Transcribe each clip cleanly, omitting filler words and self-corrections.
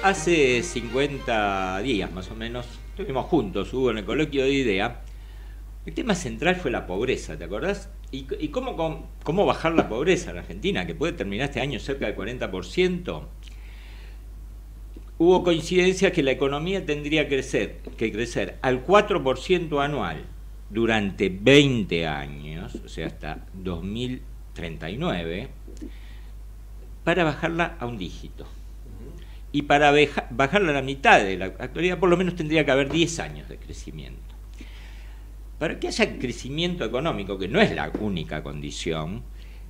Hace 50 días más o menos estuvimos juntos, Hugo, en el coloquio de IDEA. El tema central fue la pobreza, ¿te acordás? Y cómo bajar la pobreza en Argentina, que puede terminar este año cerca del 40%. Hubo coincidencia que la economía tendría que crecer al 4% anual durante 20 años, o sea, hasta 2039, para bajarla a un dígito. Y para bajarla a la mitad de la actualidad, por lo menos tendría que haber 10 años de crecimiento. Para que haya crecimiento económico, que no es la única condición,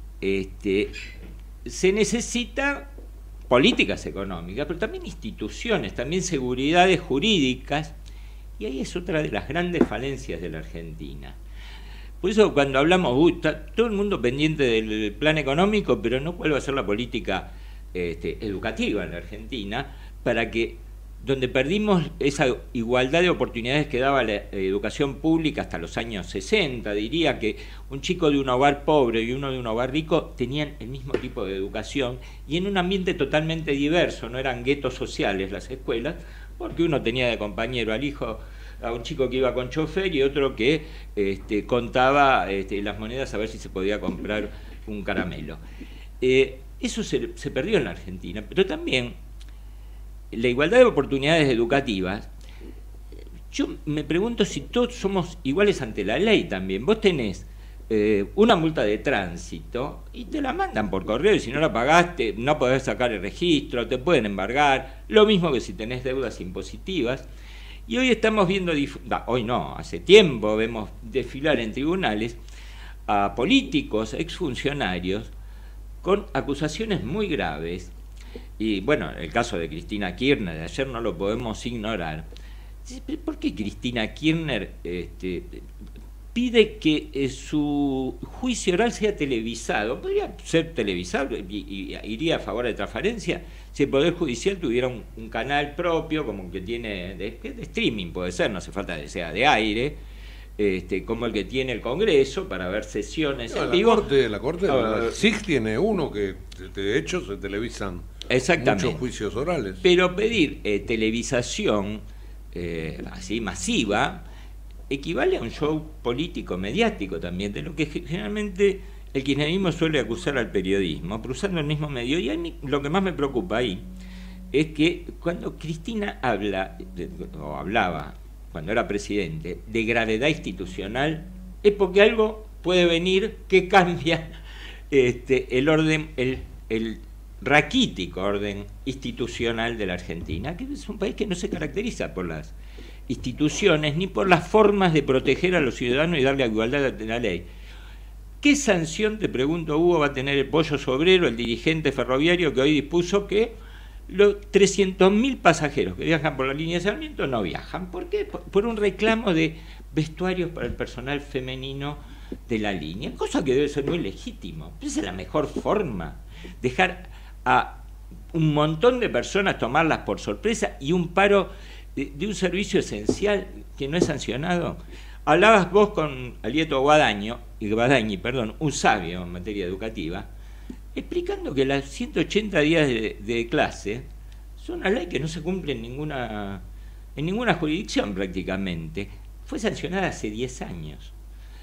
se necesita políticas económicas, pero también instituciones, también seguridades jurídicas, y ahí es otra de las grandes falencias de la Argentina. Por eso cuando hablamos, está todo el mundo pendiente del plan económico, pero no cuál va a ser la política educativa en la Argentina, para que donde perdimos esa igualdad de oportunidades que daba la educación pública hasta los años 60, diría que un chico de un hogar pobre y uno de un hogar rico tenían el mismo tipo de educación y en un ambiente totalmente diverso, no eran guetos sociales las escuelas, porque uno tenía de compañero al hijo, a un chico que iba con chofer y otro que contaba las monedas a ver si se podía comprar un caramelo. Eso se perdió en la Argentina, pero también la igualdad de oportunidades educativas. Yo me pregunto si todos somos iguales ante la ley también. Vos tenés una multa de tránsito y te la mandan por correo y si no la pagaste no podés sacar el registro, te pueden embargar, lo mismo que si tenés deudas impositivas. Y hoy estamos viendo, hoy no, hace tiempo vemos desfilar en tribunales a políticos, exfuncionarios, con acusaciones muy graves. Y bueno, el caso de Cristina Kirchner de ayer no lo podemos ignorar. ¿Por qué Cristina Kirchner pide que su juicio oral sea televisado? Podría ser televisado y iría a favor de transparencia si el Poder Judicial tuviera un canal propio, como el que tiene de streaming, puede ser, no hace falta que sea de aire, como el que tiene el Congreso para ver sesiones en vivo. La Corte, la SIC tiene uno que de hecho se televisan muchos juicios orales. Pero pedir televisación así masiva equivale a un show político mediático también, de lo que generalmente el kirchnerismo suele acusar al periodismo, pero usando el mismo medio. Y a mí lo que más me preocupa ahí es que cuando Cristina hablaba cuando era presidente, de gravedad institucional, es porque algo puede venir que cambia el orden, el raquítico orden institucional de la Argentina, que es un país que no se caracteriza por las instituciones ni por las formas de proteger a los ciudadanos y darle igualdad a la ley. ¿Qué sanción, te pregunto, Hugo, va a tener el Pollo Sobrero, el dirigente ferroviario que hoy dispuso que los 300.000 pasajeros que viajan por la línea de Sarmiento no viajan? ¿Por qué? Por un reclamo de vestuarios para el personal femenino de la línea, cosa que debe ser muy legítimo. Esa es la mejor forma, dejar a un montón de personas tomarlas por sorpresa y un paro de un servicio esencial que no es sancionado. Hablabas vos con Alieto Guadañi, un sabio en materia educativa, explicando que las 180 días de clase son una ley que no se cumple en ninguna jurisdicción prácticamente. Fue sancionada hace 10 años.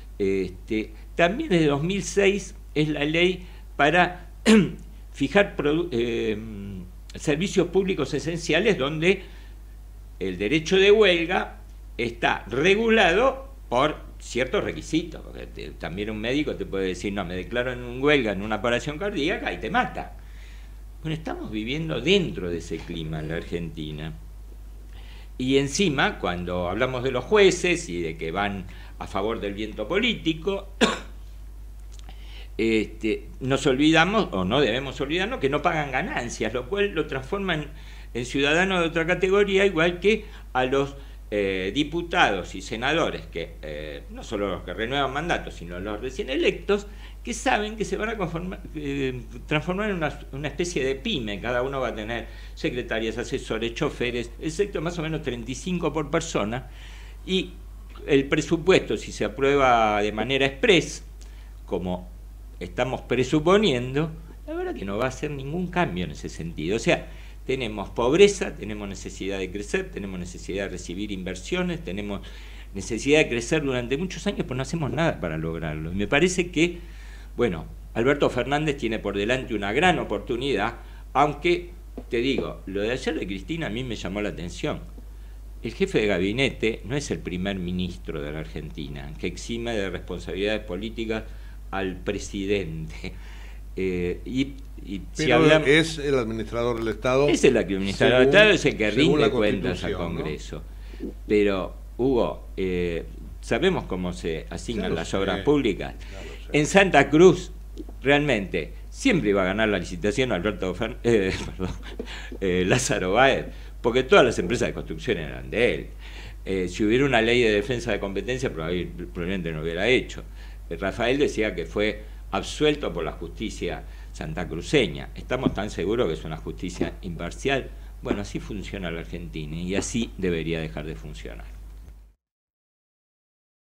También desde 2006 es la ley para fijar servicios públicos esenciales donde el derecho de huelga está regulado por ciertos requisitos, porque también un médico te puede decir, no, me declaro en huelga en una paración cardíaca y te mata. Bueno, estamos viviendo dentro de ese clima en la Argentina. Y encima, cuando hablamos de los jueces y de que van a favor del viento político, nos olvidamos, o no debemos olvidarnos, que no pagan ganancias, lo cual lo transforma en ciudadanos de otra categoría, igual que a los diputados y senadores, que no solo los que renuevan mandatos, sino los recién electos, que saben que se van a transformar en una especie de pyme. Cada uno va a tener secretarias, asesores, choferes, excepto más o menos 35 por persona, y el presupuesto, si se aprueba de manera express, como estamos presuponiendo, la verdad que no va a hacer ningún cambio en ese sentido. O sea, tenemos pobreza, tenemos necesidad de crecer, tenemos necesidad de recibir inversiones, tenemos necesidad de crecer durante muchos años, pues no hacemos nada para lograrlo. Y me parece que, bueno, Alberto Fernández tiene por delante una gran oportunidad, aunque, te digo, lo de ayer de Cristina a mí me llamó la atención. El jefe de gabinete no es el primer ministro de la Argentina, que exime de responsabilidades políticas al presidente. Si hablamos, es el administrador del Estado. Es el administrador del Estado, es el que rinde cuentas al Congreso. ¿No? Pero, Hugo, sabemos cómo se asignan las obras públicas. En Santa Cruz, realmente, siempre iba a ganar la licitación Lázaro Báez, porque todas las empresas de construcción eran de él. Si hubiera una ley de defensa de competencia, probablemente no hubiera hecho. Rafael decía que fue absuelto por la justicia santacruceña. ¿Estamos tan seguros que es una justicia imparcial? Bueno, así funciona la Argentina y así debería dejar de funcionar.